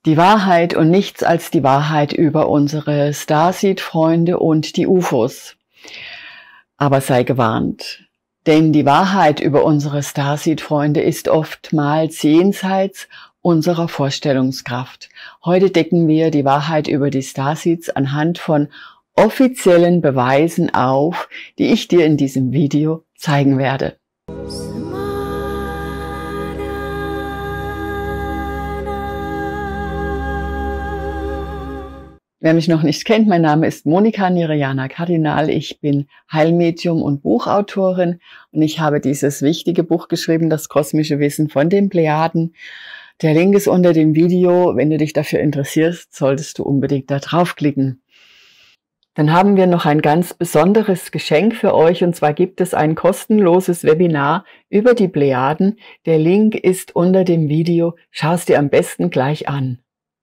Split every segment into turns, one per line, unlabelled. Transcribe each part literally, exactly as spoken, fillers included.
Die Wahrheit und nichts als die Wahrheit über unsere Starseed-Freunde und die U F Os. Aber sei gewarnt, denn die Wahrheit über unsere Starseed-Freunde ist oftmals jenseits unserer Vorstellungskraft. Heute decken wir die Wahrheit über die Starseeds anhand von offiziellen Beweisen auf, die ich dir in diesem Video zeigen werde. Wer mich noch nicht kennt, mein Name ist Monika Nirayana Kardinal. Ich bin Heilmedium und Buchautorin und ich habe dieses wichtige Buch geschrieben, das kosmische Wissen von den Plejaden. Der Link ist unter dem Video. Wenn du dich dafür interessierst, solltest du unbedingt da draufklicken. Dann haben wir noch ein ganz besonderes Geschenk für euch, und zwar gibt es ein kostenloses Webinar über die Plejaden. Der Link ist unter dem Video. Schau es dir am besten gleich an.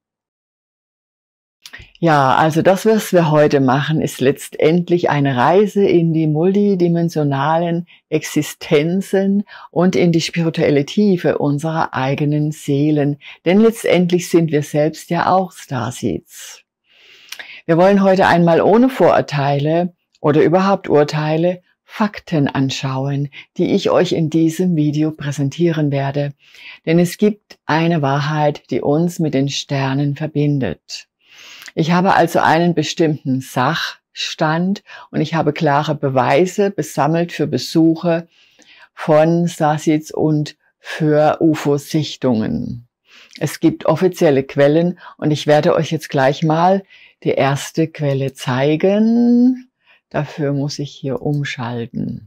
Ja, also das, was wir heute machen, ist letztendlich eine Reise in die multidimensionalen Existenzen und in die spirituelle Tiefe unserer eigenen Seelen. Denn letztendlich sind wir selbst ja auch Starseeds. Wir wollen heute einmal ohne Vorurteile oder überhaupt Urteile Fakten anschauen, die ich euch in diesem Video präsentieren werde. Denn es gibt eine Wahrheit, die uns mit den Sternen verbindet. Ich habe also einen bestimmten Sachstand und ich habe klare Beweise gesammelt für Besuche von Starseeds und für U F O-Sichtungen. Es gibt offizielle Quellen und ich werde euch jetzt gleich mal die erste Quelle zeigen. Dafür muss ich hier umschalten.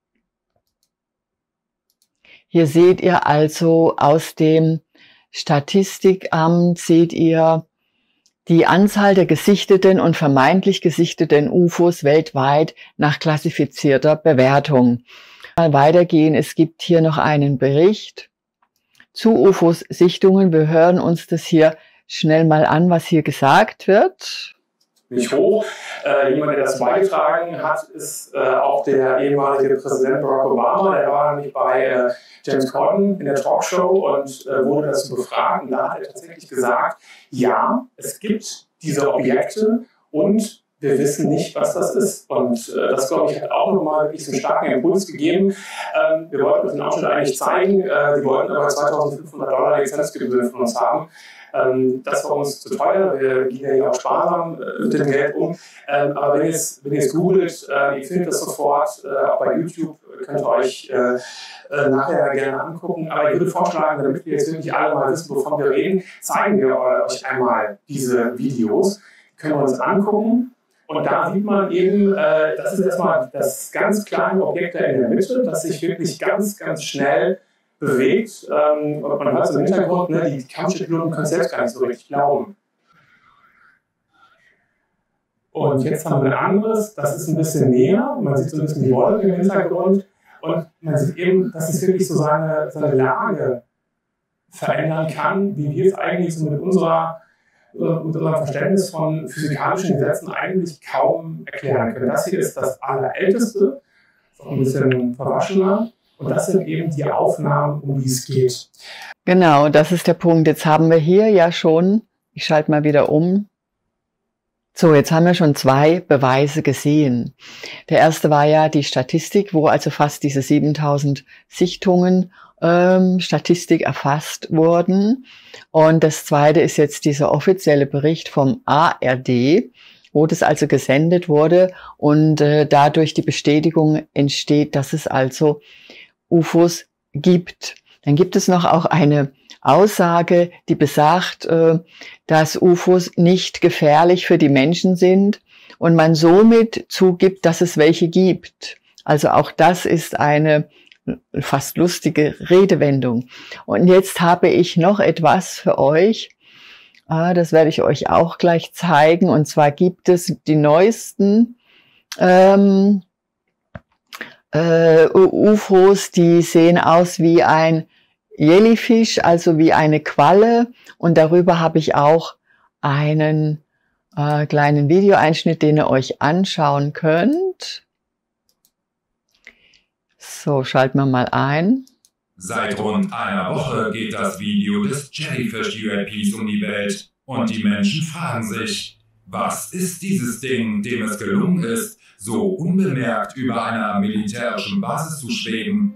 Hier seht ihr also aus dem Statistikamt, seht ihr die Anzahl der gesichteten und vermeintlich gesichteten U F Os weltweit nach klassifizierter Bewertung. Mal weitergehen, es gibt hier noch einen Bericht zu U F Os-Sichtungen. Wir hören uns das hier schnell mal an, was hier gesagt wird.
Nicht hoch. Äh, jemand, der dazu beigetragen hat, ist äh, auch der ehemalige Präsident Barack Obama. Der war nämlich bei äh, James Corden in der Talkshow und äh, wurde dazu befragt. Und da hat er tatsächlich gesagt, ja, es gibt diese Objekte und wir wissen nicht, was das ist. Und äh, das, glaube ich, hat auch nochmal wirklich so einen starken Impuls gegeben. Ähm, wir wollten uns den Ausschnitt eigentlich zeigen. Äh, wir wollten aber zweitausendfünfhundert Dollar Lizenzgebühren von uns haben. Ähm, das war uns zu teuer. Wir gehen ja hier auch sparsam äh, mit dem Geld um. Ähm, aber wenn ihr es wenn ihr es googelt, äh, ihr findet das sofort. Äh, auch bei YouTube könnt ihr euch äh, äh, nachher gerne angucken. Aber ich würde vorschlagen, damit wir jetzt wirklich alle mal wissen, wovon wir reden, zeigen wir euch einmal diese Videos. Können wir uns angucken. Und da sieht man eben, äh, das ist erstmal das ganz kleine Objekt da in der Mitte, das sich wirklich ganz, ganz schnell bewegt. Ähm, und man hört es im Hintergrund, ne, die Kampfjetpiloten können es selbst gar nicht so richtig glauben. Und jetzt haben wir ein anderes, das ist ein bisschen näher, man sieht so ein bisschen die Wolken im Hintergrund und man sieht eben, dass es wirklich so seine, seine Lage verändern kann, wie wir es eigentlich so mit unserer mit unserem Verständnis von physikalischen Gesetzen eigentlich kaum erklären können. Das hier ist das allerälteste, ist auch ein bisschen verwaschener. Und das sind eben die Aufnahmen, um die es geht.
Genau, das ist der Punkt. Jetzt haben wir hier ja schon, ich schalte mal wieder um. So, jetzt haben wir schon zwei Beweise gesehen. Der erste war ja die Statistik, wo also fast diese siebentausend Sichtungen ähm, Statistik erfasst wurden. Und das zweite ist jetzt dieser offizielle Bericht vom A R D, wo das also gesendet wurde und äh, dadurch die Bestätigung entsteht, dass es also U F Os gibt. Dann gibt es noch auch eine Aussage, die besagt, äh, dass U F Os nicht gefährlich für die Menschen sind und man somit zugibt, dass es welche gibt. Also auch das ist eine fast lustige Redewendung. Und jetzt habe ich noch etwas für euch. Ah, das werde ich euch auch gleich zeigen. Und zwar gibt es die neuesten ähm, äh, U F Os, die sehen aus wie ein Jellyfish, also wie eine Qualle. Und darüber habe ich auch einen äh, kleinen Videoeinschnitt, den ihr euch anschauen könnt. So, schalten wir mal ein.
Seit rund einer Woche geht das Video des Jellyfish U A Ps um die Welt und die Menschen fragen sich, was ist dieses Ding, dem es gelungen ist, so unbemerkt über einer militärischen Basis zu schweben?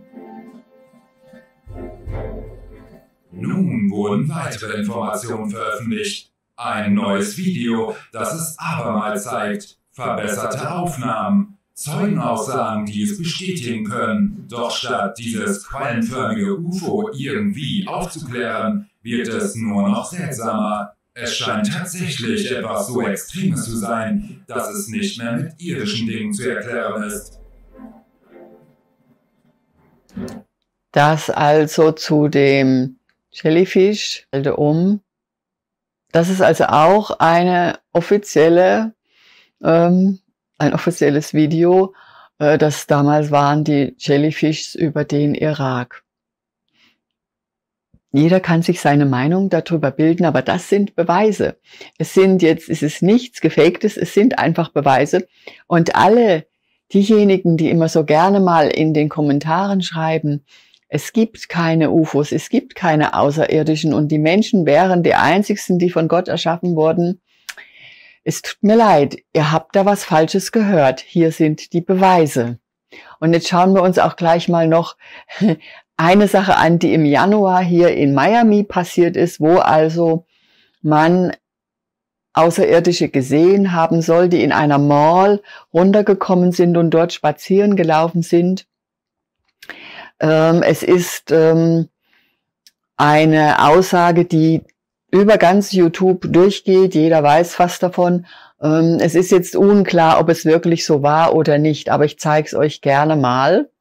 Nun wurden weitere Informationen veröffentlicht. Ein neues Video, das es abermals zeigt, verbesserte Aufnahmen, Zeugenaussagen, die es bestätigen können. Doch statt dieses quallenförmige U F O irgendwie aufzuklären, wird es nur noch seltsamer. Es scheint tatsächlich etwas so Extremes zu sein, dass es nicht mehr mit irdischen Dingen zu erklären ist.
Das also zu dem Jellyfish, um. Das ist also auch eine offizielle ähm, ein offizielles Video, äh, das damals waren die Jellyfishs über den Irak. Jeder kann sich seine Meinung darüber bilden, aber das sind Beweise. Es sind jetzt, es ist nichts Gefaktes, es sind einfach Beweise. Und alle diejenigen, die immer so gerne mal in den Kommentaren schreiben, es gibt keine U F Os, es gibt keine Außerirdischen und die Menschen wären die einzigsten, die von Gott erschaffen wurden, es tut mir leid, ihr habt da was Falsches gehört. Hier sind die Beweise. Und jetzt schauen wir uns auch gleich mal noch eine Sache an, die im Januar hier in Miami passiert ist, wo also man Außerirdische gesehen haben soll, die in einer Mall runtergekommen sind und dort spazieren gelaufen sind. Ähm, es ist ähm, eine Aussage, die über ganz YouTube durchgeht, jeder weiß fast davon. Ähm, es ist jetzt unklar, ob es wirklich so war oder nicht, aber ich zeige es euch gerne mal.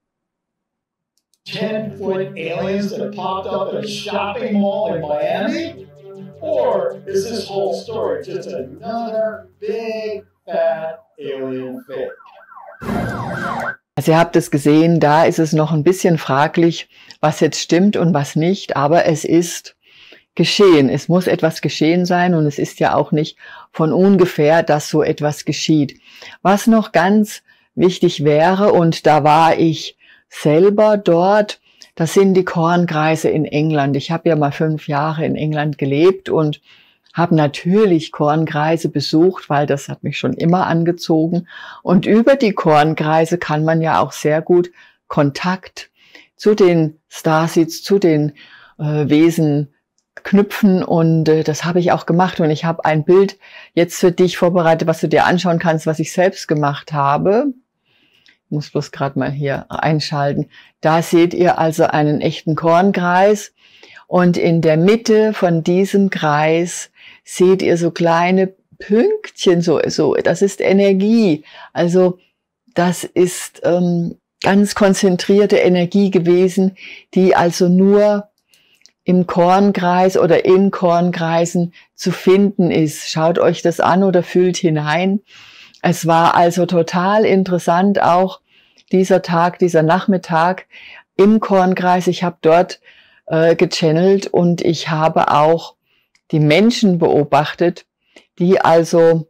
ten foot aliens that popped up at a shopping mall in Miami? Or is this whole story just another big fat alien fake?
Also ihr habt es gesehen, da ist es noch ein bisschen fraglich, was jetzt stimmt und was nicht, aber es ist geschehen. Es muss etwas geschehen sein und es ist ja auch nicht von ungefähr, dass so etwas geschieht. Was noch ganz wichtig wäre, und da war ich selber dort, das sind die Kornkreise in England. Ich habe ja mal fünf Jahre in England gelebt und habe natürlich Kornkreise besucht, weil das hat mich schon immer angezogen. Und über die Kornkreise kann man ja auch sehr gut Kontakt zu den Starseeds, zu den äh, Wesen knüpfen und äh, das habe ich auch gemacht und ich habe ein Bild jetzt für dich vorbereitet, was du dir anschauen kannst, was ich selbst gemacht habe. Ich muss bloß gerade mal hier einschalten. Da seht ihr also einen echten Kornkreis und in der Mitte von diesem Kreis seht ihr so kleine Pünktchen, so, so das ist Energie. Also das ist ähm, ganz konzentrierte Energie gewesen, die also nur im Kornkreis oder in Kornkreisen zu finden ist. Schaut euch das an oder fühlt hinein. Es war also total interessant, auch dieser Tag, dieser Nachmittag im Kornkreis. Ich habe dort äh, gechannelt und ich habe auch die Menschen beobachtet, die also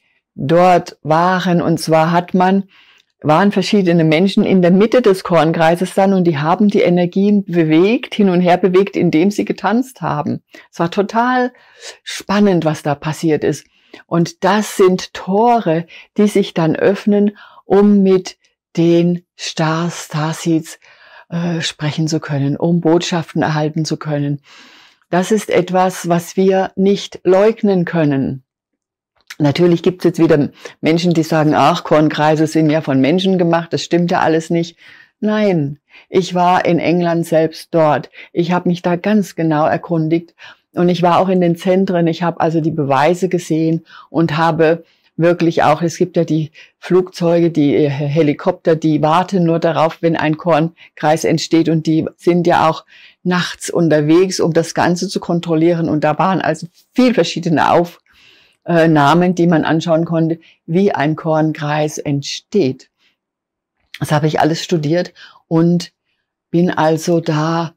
dort waren. Und zwar hat man waren verschiedene Menschen in der Mitte des Kornkreises dann und die haben die Energien bewegt, hin und her bewegt, indem sie getanzt haben. Es war total spannend, was da passiert ist. Und das sind Tore, die sich dann öffnen, um mit den Stars, Starseeds äh, sprechen zu können, um Botschaften erhalten zu können. Das ist etwas, was wir nicht leugnen können. Natürlich gibt es jetzt wieder Menschen, die sagen, ach, Kornkreise sind ja von Menschen gemacht, das stimmt ja alles nicht. Nein, ich war in England selbst dort. Ich habe mich da ganz genau erkundigt und ich war auch in den Zentren. Ich habe also die Beweise gesehen und habe wirklich auch, es gibt ja die Flugzeuge, die Helikopter, die warten nur darauf, wenn ein Kornkreis entsteht und die sind ja auch nachts unterwegs, um das Ganze zu kontrollieren und da waren also viel verschiedene Auf Äh, Namen, die man anschauen konnte, wie ein Kornkreis entsteht. Das habe ich alles studiert und bin also da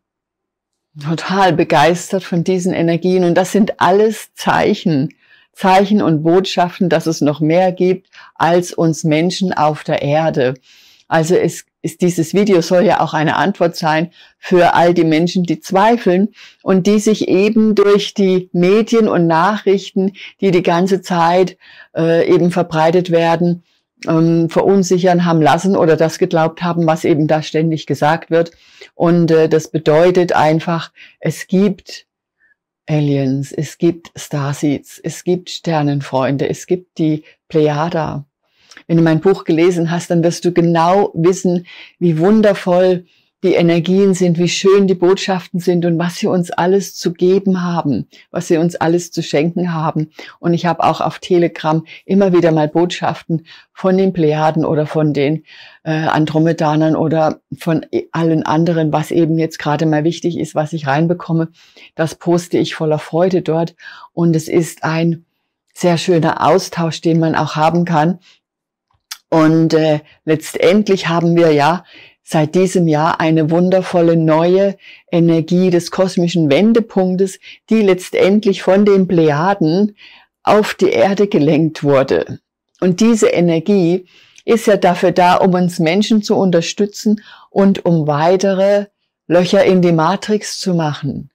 total begeistert von diesen Energien. Und das sind alles Zeichen, Zeichen und Botschaften, dass es noch mehr gibt als uns Menschen auf der Erde. Also es ist dieses Video soll ja auch eine Antwort sein für all die Menschen, die zweifeln und die sich eben durch die Medien und Nachrichten, die die ganze Zeit äh, eben verbreitet werden, ähm, verunsichern haben lassen oder das geglaubt haben, was eben da ständig gesagt wird. Und äh, das bedeutet einfach, es gibt Aliens, es gibt Starseeds, es gibt Sternenfreunde, es gibt die Plejada. Wenn du mein Buch gelesen hast, dann wirst du genau wissen, wie wundervoll die Energien sind, wie schön die Botschaften sind und was sie uns alles zu geben haben, was sie uns alles zu schenken haben. Und ich habe auch auf Telegram immer wieder mal Botschaften von den Plejaden oder von den äh, Andromedanern oder von allen anderen, was eben jetzt gerade mal wichtig ist, was ich reinbekomme. Das poste ich voller Freude dort. Und es ist ein sehr schöner Austausch, den man auch haben kann. Und äh, letztendlich haben wir ja seit diesem Jahr eine wundervolle neue Energie des kosmischen Wendepunktes, die letztendlich von den Plejaden auf die Erde gelenkt wurde. Und diese Energie ist ja dafür da, um uns Menschen zu unterstützen und um weitere Löcher in die Matrix zu machen.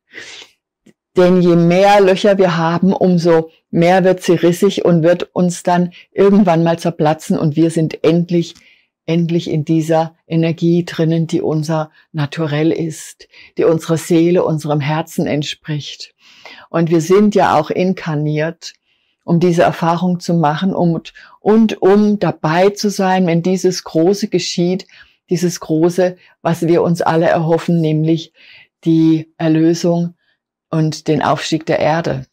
Denn je mehr Löcher wir haben, umso mehr wird sie rissig und wird uns dann irgendwann mal zerplatzen und wir sind endlich, endlich in dieser Energie drinnen, die unser Naturell ist, die unserer Seele, unserem Herzen entspricht. Und wir sind ja auch inkarniert, um diese Erfahrung zu machen und, und um dabei zu sein, wenn dieses Große geschieht, dieses Große, was wir uns alle erhoffen, nämlich die Erlösung und den Aufstieg der Erde.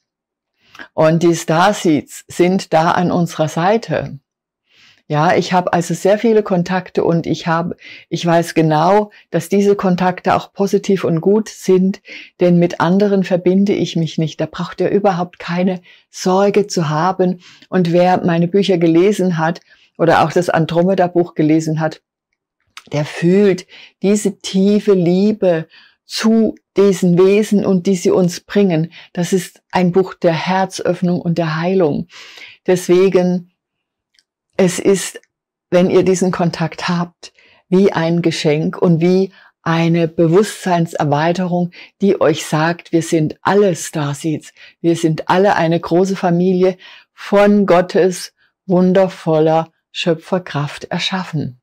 Und die Starseeds sind da an unserer Seite. Ja, ich habe also sehr viele Kontakte und ich habe, ich weiß genau, dass diese Kontakte auch positiv und gut sind, denn mit anderen verbinde ich mich nicht. Da braucht ihr überhaupt keine Sorge zu haben. Und wer meine Bücher gelesen hat oder auch das Andromeda-Buch gelesen hat, der fühlt diese tiefe Liebe zu diesen Wesen und die sie uns bringen. Das ist ein Buch der Herzöffnung und der Heilung. Deswegen, es ist, wenn ihr diesen Kontakt habt, wie ein Geschenk und wie eine Bewusstseinserweiterung, die euch sagt, wir sind alle Starseeds, wir sind alle eine große Familie von Gottes wundervoller Schöpferkraft erschaffen.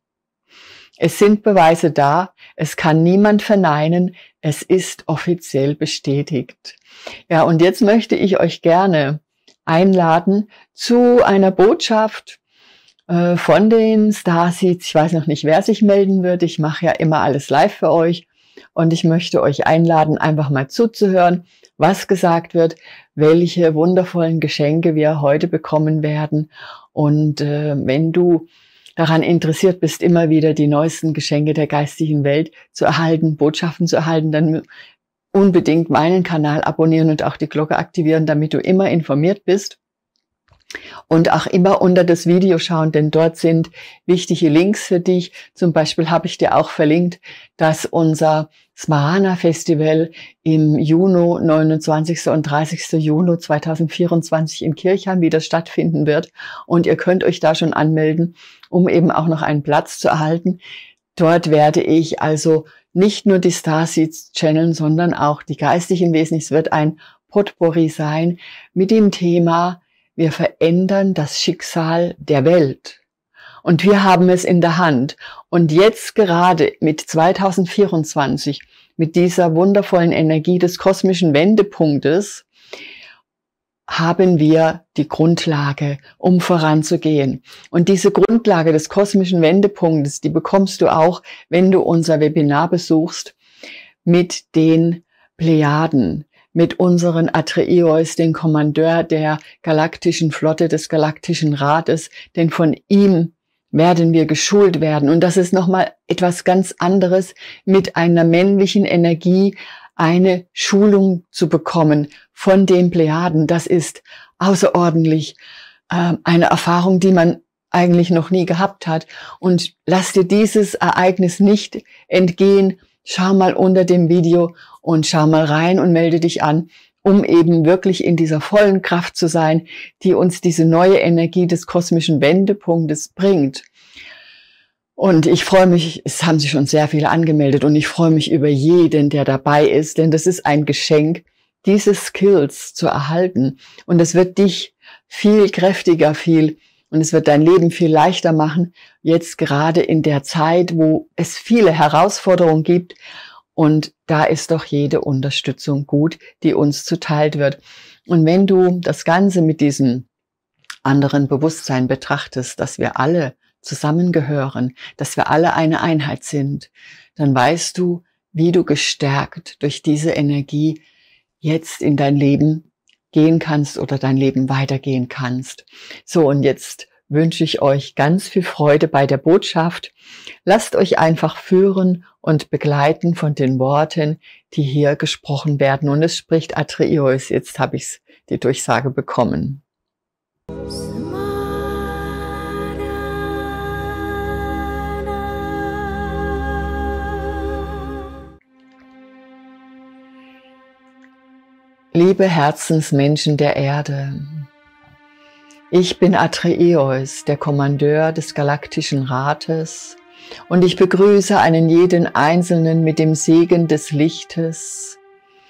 Es sind Beweise da, es kann niemand verneinen, es ist offiziell bestätigt. Ja, und jetzt möchte ich euch gerne einladen zu einer Botschaft äh, von den Starseeds. Ich weiß noch nicht, wer sich melden wird. Ich mache ja immer alles live für euch und ich möchte euch einladen, einfach mal zuzuhören, was gesagt wird, welche wundervollen Geschenke wir heute bekommen werden. Und äh, wenn du daran interessiert bist, immer wieder die neuesten Geschenke der geistigen Welt zu erhalten, Botschaften zu erhalten, dann unbedingt meinen Kanal abonnieren und auch die Glocke aktivieren, damit du immer informiert bist. Und auch immer unter das Video schauen, denn dort sind wichtige Links für dich. Zum Beispiel habe ich dir auch verlinkt, dass unser Smahana Festival im Juni, neunundzwanzigsten und dreißigsten Juni zweitausendvierundzwanzig in Kirchheim wieder stattfinden wird. Und ihr könnt euch da schon anmelden, um eben auch noch einen Platz zu erhalten. Dort werde ich also nicht nur die Starseeds channeln, sondern auch die geistigen Wesen. Es wird ein Potpourri sein mit dem Thema: Wir verändern das Schicksal der Welt. Und wir haben es in der Hand. Und jetzt gerade mit zweitausendvierundzwanzig, mit dieser wundervollen Energie des kosmischen Wendepunktes, haben wir die Grundlage, um voranzugehen. Und diese Grundlage des kosmischen Wendepunktes, die bekommst du auch, wenn du unser Webinar besuchst mit den Plejaden, mit unseren Atreios, den Kommandeur der galaktischen Flotte, des galaktischen Rates, denn von ihm werden wir geschult werden. Und das ist nochmal etwas ganz anderes, mit einer männlichen Energie eine Schulung zu bekommen von den Plejaden. Das ist außerordentlich äh, eine Erfahrung, die man eigentlich noch nie gehabt hat. Und lass dir dieses Ereignis nicht entgehen. Schau mal unter dem Video und schau mal rein und melde dich an, um eben wirklich in dieser vollen Kraft zu sein, die uns diese neue Energie des kosmischen Wendepunktes bringt. Und ich freue mich, es haben sich schon sehr viele angemeldet und ich freue mich über jeden, der dabei ist, denn das ist ein Geschenk, diese Skills zu erhalten. Und es wird dich viel kräftiger, viel, und es wird dein Leben viel leichter machen, jetzt gerade in der Zeit, wo es viele Herausforderungen gibt. Und da ist doch jede Unterstützung gut, die uns zuteilt wird. Und wenn du das Ganze mit diesem anderen Bewusstsein betrachtest, dass wir alle zusammengehören, dass wir alle eine Einheit sind, dann weißt du, wie du gestärkt durch diese Energie jetzt in dein Leben gehen kannst oder dein Leben weitergehen kannst. So, und jetzt wünsche ich euch ganz viel Freude bei der Botschaft. Lasst euch einfach führen und begleiten von den Worten, die hier gesprochen werden. Und es spricht Atreios. Jetzt habe ich die Durchsage bekommen. Liebe Herzensmenschen der Erde, ich bin Atreios, der Kommandeur des Galaktischen Rates, und ich begrüße einen jeden Einzelnen mit dem Segen des Lichtes,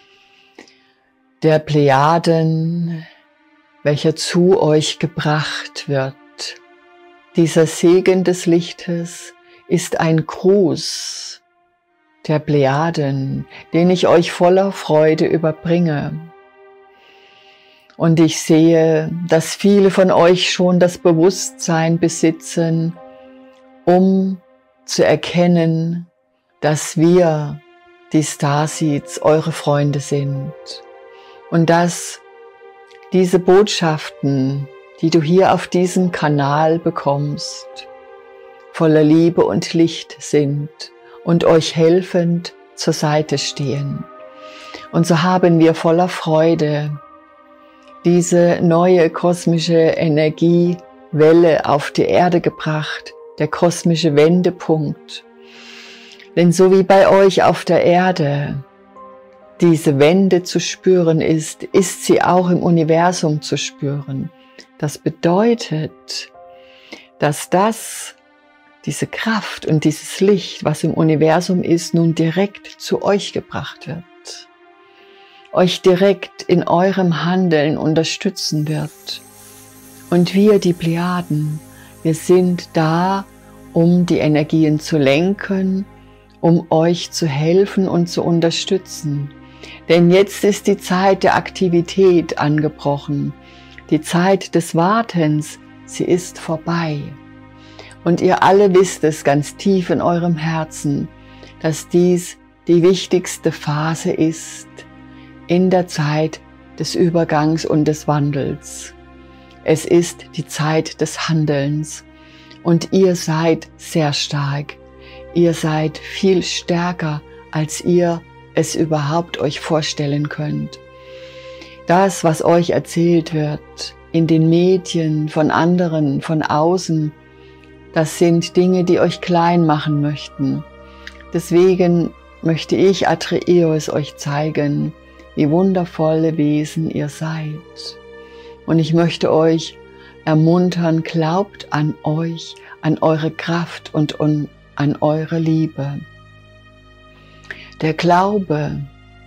der Plejaden, welcher zu euch gebracht wird. Dieser Segen des Lichtes ist ein Gruß der Plejaden, den ich euch voller Freude überbringe. Und ich sehe, dass viele von euch schon das Bewusstsein besitzen, um zu erkennen, dass wir, die Starseeds, eure Freunde sind. Und dass diese Botschaften, die du hier auf diesem Kanal bekommst, voller Liebe und Licht sind und euch helfend zur Seite stehen. Und so haben wir voller Freude diese neue kosmische Energiewelle auf die Erde gebracht, der kosmische Wendepunkt. Denn so wie bei euch auf der Erde diese Wende zu spüren ist, ist sie auch im Universum zu spüren. Das bedeutet, dass das, diese Kraft und dieses Licht, was im Universum ist, nun direkt zu euch gebracht wird. Euch direkt in eurem Handeln unterstützen wird. Und wir, die Plejaden, wir sind da, um die Energien zu lenken, um euch zu helfen und zu unterstützen. Denn jetzt ist die Zeit der Aktivität angebrochen. Die Zeit des Wartens, sie ist vorbei. Und ihr alle wisst es ganz tief in eurem Herzen, dass dies die wichtigste Phase ist in der Zeit des Übergangs und des Wandels. Es ist die Zeit des Handelns und ihr seid sehr stark. Ihr seid viel stärker, als ihr es überhaupt euch vorstellen könnt. Das, was euch erzählt wird in den Medien, von anderen, von außen, das sind Dinge, die euch klein machen möchten. Deswegen möchte ich Atreios euch zeigen, wie wundervolle Wesen ihr seid. Und ich möchte euch ermuntern, glaubt an euch, an eure Kraft und an eure Liebe. Der Glaube,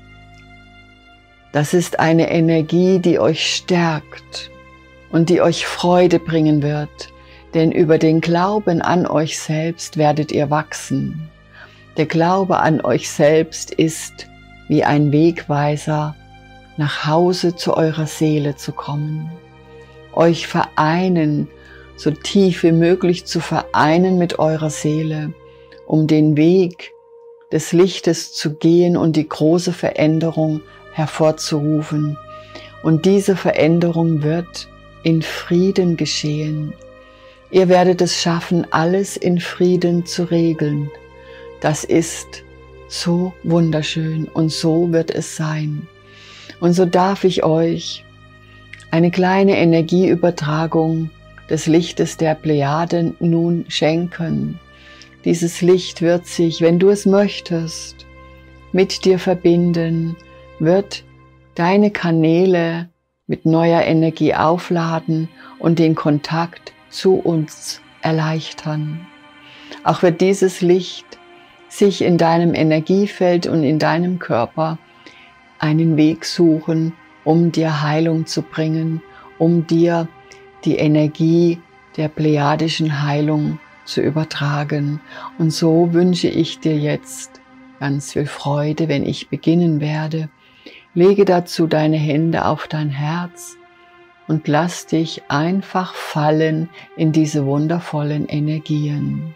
das ist eine Energie, die euch stärkt und die euch Freude bringen wird, denn über den Glauben an euch selbst werdet ihr wachsen. Der Glaube an euch selbst ist wie ein Wegweiser, nach Hause zu eurer Seele zu kommen, euch vereinen, so tief wie möglich zu vereinen mit eurer Seele, um den Weg des Lichtes zu gehen und die große Veränderung hervorzurufen. Und diese Veränderung wird in Frieden geschehen. Ihr werdet es schaffen, alles in Frieden zu regeln. Das ist so wunderschön und so wird es sein. Und so darf ich euch eine kleine Energieübertragung des Lichtes der Plejaden nun schenken. Dieses Licht wird sich, wenn du es möchtest, mit dir verbinden, wird deine Kanäle mit neuer Energie aufladen und den Kontakt zu uns erleichtern. auch wird dieses Licht sich in deinem Energiefeld und in deinem Körper einen Weg suchen, um dir Heilung zu bringen, um dir die Energie der plejadischen Heilung zu übertragen. Und so wünsche ich dir jetzt ganz viel Freude, wenn ich beginnen werde. Lege dazu deine Hände auf dein Herz und lass dich einfach fallen in diese wundervollen Energien.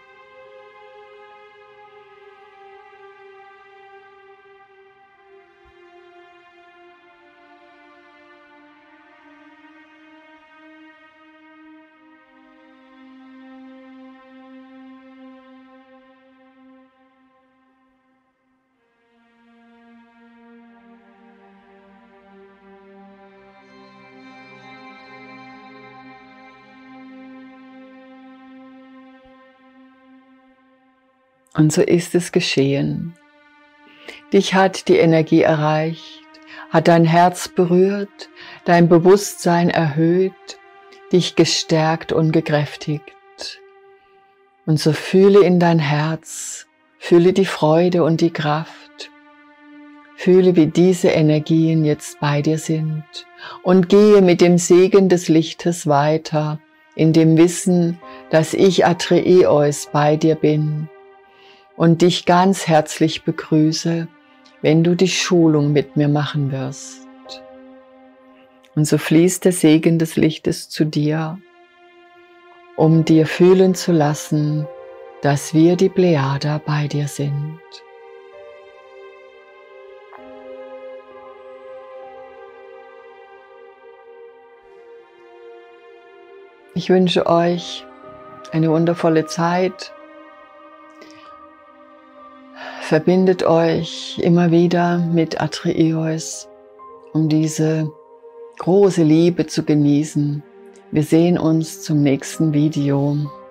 Und so ist es geschehen. Dich hat die Energie erreicht, hat dein Herz berührt, dein Bewusstsein erhöht, dich gestärkt und gekräftigt. Und so fühle in dein Herz, fühle die Freude und die Kraft, fühle, wie diese Energien jetzt bei dir sind und gehe mit dem Segen des Lichtes weiter, in dem Wissen, dass ich Atreus bei dir bin und dich ganz herzlich begrüße, wenn du die Schulung mit mir machen wirst. Und so fließt der Segen des Lichtes zu dir, um dir fühlen zu lassen, dass wir die Plejada bei dir sind. Ich wünsche euch eine wundervolle Zeit. Verbindet euch immer wieder mit Atreus, um diese große Liebe zu genießen. Wir sehen uns zum nächsten Video.